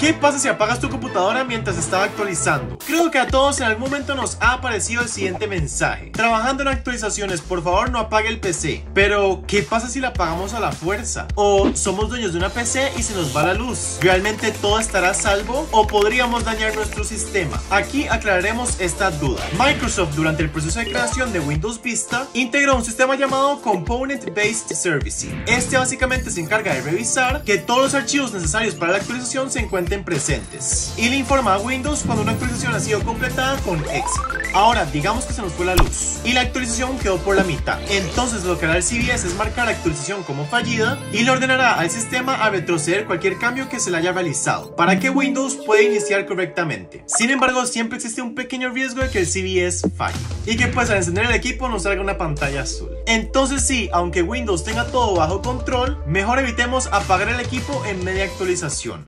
¿Qué pasa si apagas tu computadora mientras estaba actualizando? Creo que a todos en algún momento nos ha aparecido el siguiente mensaje: trabajando en actualizaciones, por favor no apague el PC. Pero, ¿qué pasa si la apagamos a la fuerza? ¿O somos dueños de una PC y se nos va la luz? ¿Realmente todo estará a salvo? ¿O podríamos dañar nuestro sistema? Aquí aclararemos esta duda. Microsoft, durante el proceso de creación de Windows Vista, integró un sistema llamado Component Based Servicing. Este básicamente se encarga de revisar que todos los archivos necesarios para la actualización se encuentren presentes y le informa a Windows cuando una actualización ha sido completada con éxito. Ahora, digamos que se nos fue la luz y la actualización quedó por la mitad. Entonces lo que hará el CVS es marcar la actualización como fallida y le ordenará al sistema a retroceder cualquier cambio que se le haya realizado para que Windows pueda iniciar correctamente. Sin embargo, siempre existe un pequeño riesgo de que el CVS falle y que pues al encender el equipo nos salga una pantalla azul. Entonces sí, aunque Windows tenga todo bajo control, mejor evitemos apagar el equipo en media actualización.